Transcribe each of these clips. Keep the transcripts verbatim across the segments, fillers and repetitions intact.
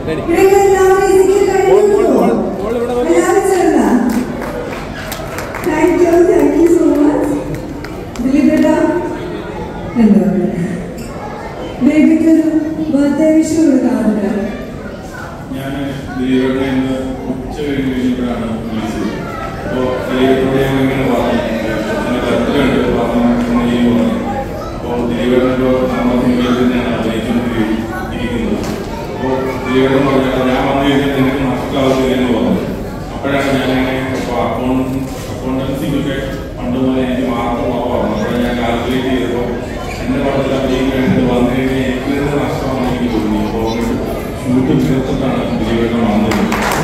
Thank you, thank you so much. Dilipeta, hello. Baby, birthday wish you would have done. ഞാൻ ദിലീപേട്ടനെ ഇന്ന് ഉച്ച കഴിഞ്ഞിട്ടാണ് വിളിച്ചത്. അപ്പോൾ ദിലീപേട്ടനോട് ഞാൻ ഇങ്ങനെ പറഞ്ഞു, എൻ്റെ ബർത്ത്ഡേ ഉണ്ട് പറഞ്ഞു പറഞ്ഞു. അപ്പോൾ ദിലീപേട്ടനോട് നമ്മുടെ സിനിമയിൽ തന്നെയാണ് അഭിനയിച്ചുകൊണ്ടിരിക്കുന്നത്. അപ്പോൾ ദിലീപേട്ടൻ പറഞ്ഞാൽ ഞാൻ വന്നു കഴിഞ്ഞാൽ നിനക്ക് നഷ്ടമാവില്ല എന്ന് പറഞ്ഞു. അപ്പോഴാണ് ഞാനങ്ങനെ അപ്പോൾ അക്കൗണ്ട് അക്കൗണ്ടൻസിക്കൊക്കെ പണ്ട് പോലെ എനിക്ക് മാർക്ക് കുറവാണ്. അപ്പോഴാണ് ഞാൻ കാൽക്കുലേറ്റ് ചെയ്തപ്പോൾ എൻ്റെ പടത്തിൽ അഭിനയിക്കേണ്ടത് വന്നു കഴിഞ്ഞാൽ എനിക്ക് തന്നെ നഷ്ടമാണെന്ന് എനിക്ക് തോന്നി. അപ്പോൾ ഷൂട്ട് തീർത്തിട്ടാണ് ദിലീപേട്ടൻ വന്നത്.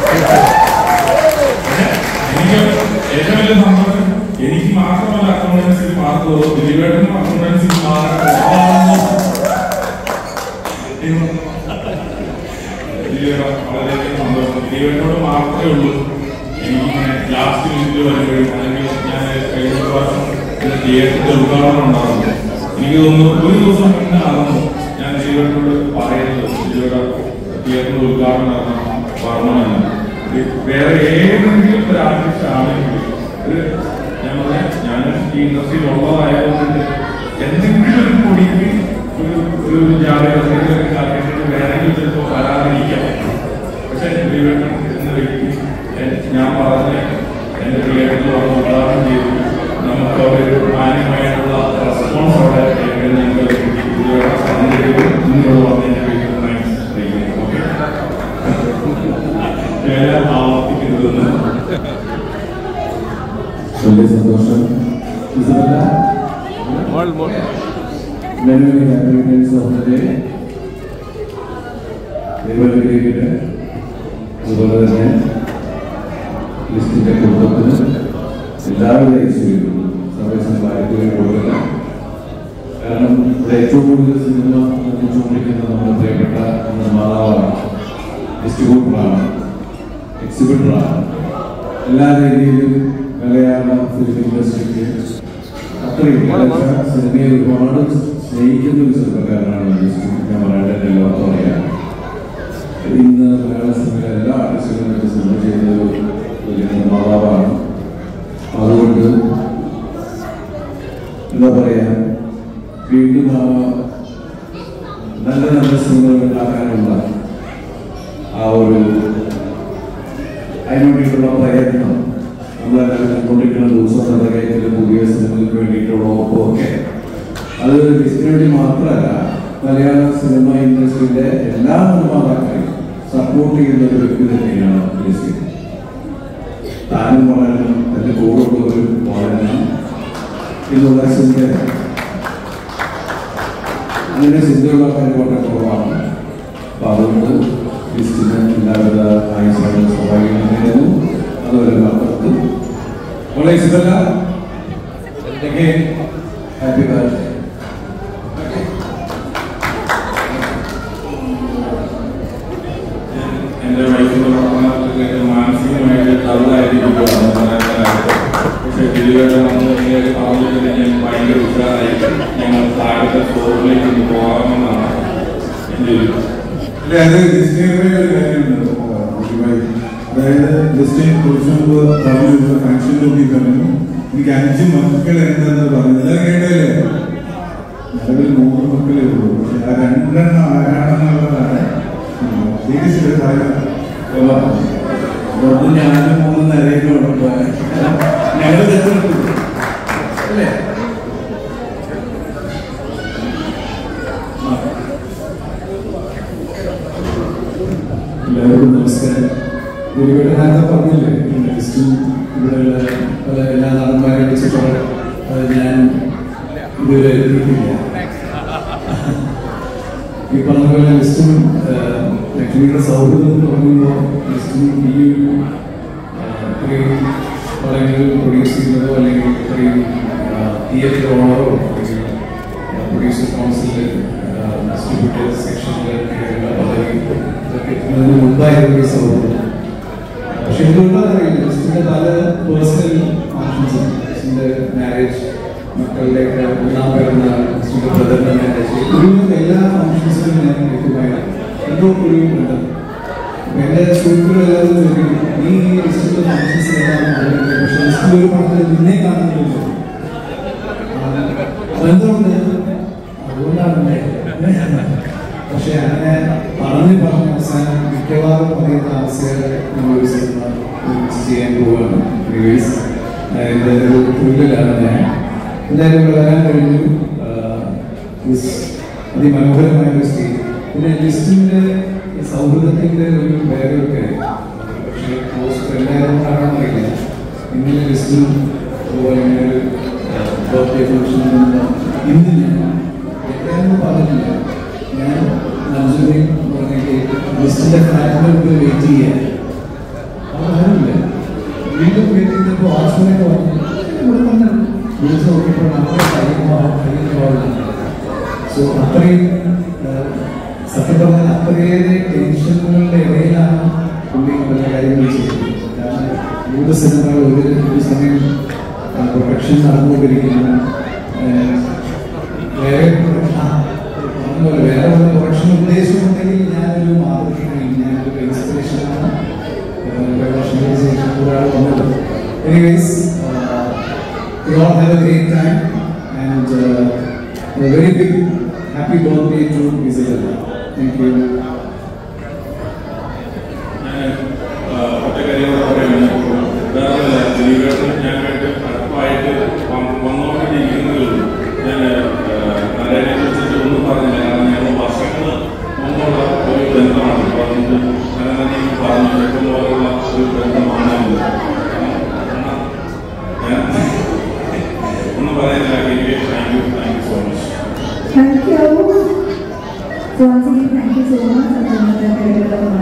എനിക്ക് ഏറ്റവും വലിയ സന്തോഷം എനിക്ക് മാത്രമല്ല അക്കൗണ്ടൻസിക്ക് മാർക്ക് കുറവ്, ദിലീപേട്ടനും അക്കൗണ്ടൻസിക്ക് മാർക്ക് വളരെയധികം സന്തോഷം. ദിലീപേട്ടനോട് മാത്രമേ ഉള്ളൂ എനിക്കിങ്ങനെ ലാസ്റ്റ് മിനിറ്റിൽ വരുമ്പോഴും അല്ലെങ്കിൽ ഞാൻ കഴിഞ്ഞ പ്രാവശ്യം തിയേറ്ററിന്റെ ഉദ്ഘാടനം ഉണ്ടാകുന്നു. എനിക്ക് തോന്നുന്നു ഒരു ദിവസം മുന്നേ ആകുന്നു ഞാൻ ദിലീപേട്ടനോട് പറയുന്നത് ദിലീപേട്ട തിയേറ്ററിന്റെ ഉദ്ഘാടനം വരണമെന്ന്. വേറെ ഏതെങ്കിലും ഒരു ആർട്ടിസ്റ്റ് ആണെങ്കിൽ ഒരു ഞാൻ പറയാം, ഞാൻ ഈ ഇൻഡസ്ട്രിയിൽ ഉള്ളതായതുകൊണ്ട് എന്തെങ്കിലും ഒരു പൊടിക്ക് ഒരു ഒരു ജാതക വേണമെങ്കിൽ ചിലപ്പോൾ വരാതിരിക്കാം. പക്ഷെ ദിലീപേട്ടൻ എന്ന വ്യക്തി ഞാൻ പറഞ്ഞ എൻ്റെ തിയേറ്ററിൽ വന്ന് ഉദ്ഘാടനം ചെയ്തു. നമുക്ക് ഒരു മാന്യമായിട്ടുള്ള റെസ്പോൺസ് അവിടെ ഞങ്ങൾ നിങ്ങളോട് വന്നതിൻ്റെ പേരിൽ താങ്ക്സ് അറിയിക്കുന്നു. ഓക്കെ, വേറെ ആവർത്തിക്കുന്നതെന്ന് വലിയ സന്തോഷം. അതുപോലെ തന്നെ ലിസ്റ്റിന്റെ കുടുംബത്തിന് എല്ലാവരുടെ ഐശ്വര്യവും സർവ്വസംഭാരത്തിലും കൊടുക്കുക. കാരണം ഇവിടെ ഏറ്റവും കൂടുതൽ സിനിമ നിർമ്മിച്ചുകൊണ്ടിരിക്കുന്ന നമ്മുടെ പ്രിയപ്പെട്ട നിർമ്മാതാവാണ്, ഡിസ്ട്രിബ്യൂട്ടറാണ്, എക്സിബിറ്ററാണ്. എല്ലാ രീതിയിലും മലയാള ഫിലിം ഇൻഡസ്ട്രിക്ക് അത്രയും സിനിമയെ ഒരുപാട് സ്നേഹിക്കുന്ന ഒരു ചെറുപ്പക്കാരനാണ് ഞാൻ പറയേണ്ടത്. എല്ലാവർക്കും അറിയാം. ഇന്ന് മലയാള സിനിമയിലെ എല്ലാ ആർട്ടിസ്റ്റുകളും സിനിമ ചെയ്യുന്ന ഒരു വലിയ നിർമ്മാതാവാണ്. അതുകൊണ്ട് എന്താ പറയാ, വീണ്ടും നല്ല നല്ല സിനിമകൾ ഉണ്ടാക്കാനുള്ള ആ ഒരു അതിനുവേണ്ടിയിട്ടുള്ള പ്രയത്നം നമ്മളെല്ലാം കണ്ടുകൊണ്ടിരിക്കുന്ന ദിവസം നടക്കുന്ന പുതിയ സിനിമകൾക്ക് വേണ്ടിയിട്ടുള്ള ഒപ്പമൊക്കെ അത് ലിസ്റ്റിന് വേണ്ടി മാത്രമല്ല, മലയാള സിനിമ ഇൻഡസ്ട്രിയിലെ എല്ലാ നിർമ്മാതാക്കളെയും സപ്പോർട്ട് ചെയ്യുന്ന ഒരു വ്യക്തി തന്നെയാണ് ലിസ്റ്റ്. താനും വളരണം, തൻ്റെ കൂടെയുള്ളവരും വളരണം എന്നുള്ള ചിന്ത, അങ്ങനെ ചിന്തയുള്ള കാര്യം വളരെ കുറവാണ്. അപ്പം അതുകൊണ്ട് ലിസ്റ്റിന് എല്ലാവിധ ആയുസ്സാണ് സഹായിക്കുന്നു. അതുപോലെ മക്കൾക്ക് വളരെ ഇഷ്ടമല്ല ഹാപ്പി ബർത്ത്ഡേ. എൻ്റെ വൈഫിൻ്റെ പഠനത്തിലേക്ക് മാനസികമായിട്ട് ഡൗണായിരിക്കുകയാണ്. പക്ഷേ ദിലീപേട്ടൻ വന്ന് നിങ്ങൾ പറഞ്ഞിട്ട് ഞാൻ ഭയങ്കര ഉഷാറായി ഞങ്ങൾ താഴത്തെ ഫ്ലോറിലേക്ക് ഒന്ന് പോകാമെന്നാണ് എൻ്റെ ഒരു അല്ലെ. അത് ഡിസ്റ്റിയുടെ ഒരു കാര്യമുണ്ട്. അതായത് ഡിസ്റ്റിനെ കുറിച്ച് മുമ്പ് പറഞ്ഞു ഫംഗ്ഷൻ നോക്കി പറഞ്ഞു എനിക്ക് അഞ്ച് മക്കൾ എന്താണെന്ന് പറഞ്ഞത് കേട്ടല്ലേ. നിലവിൽ മൂന്ന് മക്കളേ ഉള്ളൂ. പക്ഷെ ആ രണ്ടെണ്ണം ആരാണെന്നുള്ളതാണ് അതുകൊണ്ട് ഞാനും മൂന്ന് നിലയിൽ ഞങ്ങൾ തെറ്റെടുത്തു അല്ലേ. എല്ലാവർക്കും നമസ്കാരം. ദിലീപേട്ടൻ നേരത്തെ പറഞ്ഞില്ലേ ലിസ്റ്റും ഇവിടെയുള്ള പല എല്ലാ നടന്മാരെ വെച്ചിട്ടുള്ള ഞാൻ ഇതുവരെ എത്തിയിട്ടില്ല. ഈ പറഞ്ഞ പോലെ ലിസ്റ്റും ലക്ഷ്മിയുടെ സൗഹൃദം എന്ന് പറയുമ്പോൾ ലിസ്റ്റും ഈ ഇത്രയും പടങ്ങൾ പ്രൊഡ്യൂസ് ചെയ്യുന്നതോ അല്ലെങ്കിൽ ഇത്രയും തിയേറ്റർ ഓണറോ അല്ലെങ്കിൽ പ്രൊഡ്യൂസർ കൗൺസിലിൽ ഡിസ്ട്രിബ്യൂട്ടേഴ്സ് സെക്ഷനിലെ പദവി ഇതൊക്കെ എത്തുന്നതിന് മുമ്പായിരുന്നു ഈ സൗഹൃദം. പക്ഷെ എന്തുകൊണ്ടാണെന്നറിയില്ല, ലിസ്റ്റിൻ്റെ പല പേഴ്സണൽ ഫങ്ഷൻസ്, ലിസ്റ്റിൻ്റെ മാരേജ്, മക്കളുടെയൊക്കെ ഒന്നാം പിറന്നാൾ, ലിസ്റ്റിൻ്റെ ബ്രദറിൻ്റെ മാരേജ്, ഒരുവിധം എല്ലാ ഫങ്ഷൻസിലും ഞാൻ ലഭ്യമായ എന്തോ ഒരു ബന്ധം എൻ്റെ സുഹൃത്തുക്കളെല്ലാവരും ചോദിക്കും നീ ലിസ്റ്റിലുള്ള ഫങ്ഷൻസ് ഏതാണ്, പക്ഷെ ലിസ്റ്റിൽ ഒരു പടത്തിൽ നിന്നെ കാണുന്നില്ല. അതെന്തുകൊണ്ട് അതുകൊണ്ടാണ്. പക്ഷെ അങ്ങനെ പറഞ്ഞ് പറഞ്ഞ അവസാനം മിക്കവാറും പറയുന്ന ആശയങ്ങൾ നമ്മളൊരു സിനിമ ചെയ്യാൻ പോവുകയാണ്. എൻ്റെ ഒരു തൊഴിലാണ് ഞാൻ. എന്തായാലും വരാൻ കഴിഞ്ഞു. അതിമനോഹരമായ ഒരു സ്റ്റേജ്. പിന്നെ ലിസ്റ്റിൻ്റെ സൗഹൃദത്തിൻ്റെ ഒരു വേറെ ഒരു കാര്യം, പക്ഷേ പോസ്റ്റ് എല്ലാവരും കാണാറില്ല. ഇങ്ങനെ ലിസ്റ്റും അതുപോലെ ഇങ്ങനെ ഒരു ബർത്ത്ഡേ ഫംഗ്ഷൻ ഇന്ന് ഞാൻ എത്രയൊന്നും പറഞ്ഞില്ല. ഞാൻ നജുവിനെയും പറഞ്ഞിട്ട് ലിസ്റ്റിൻ്റെ ഫ്ലാറ്റിനൊക്കെ വെയിറ്റ് ചെയ്യാൻ ആരുമില്ല. വീണ്ടും വെയിറ്റ് ചെയ്തപ്പോൾ വാച്ച്മാനൊക്കെ പറഞ്ഞു ഇവിടെ തന്നെ വിളിച്ച് നോക്കിയപ്പോൾ നമ്മുടെ കഴിയുന്ന സോ അത്രയും സത്യം പറഞ്ഞാൽ അത്രയേറെ ടെൻഷനുകളുടെ ഇടയിലാണ് പുള്ളി പല കാര്യങ്ങൾ ചെയ്തത്. കാരണം മൂന്ന് സിനിമകൾ ഒരു ഒരു സമയം പ്രൊഡക്ഷൻ നടന്നുകൊണ്ടിരിക്കുന്നു. വേറെ പറഞ്ഞപോലെ വേറെ ഒരു പ്രൊഡക്ഷൻ ഉദ്ദേശമുണ്ടെങ്കിൽ ഞാനൊരു മാതൃകയാണ്, ഞാനൊരു ഇൻസ്പിറേഷനാണ് ഒരാൾ വന്നത്. Anyways you all have a great time and uh, a very big happy birthday to Isabella. Thank you. Thank you. So once again, thank you so much.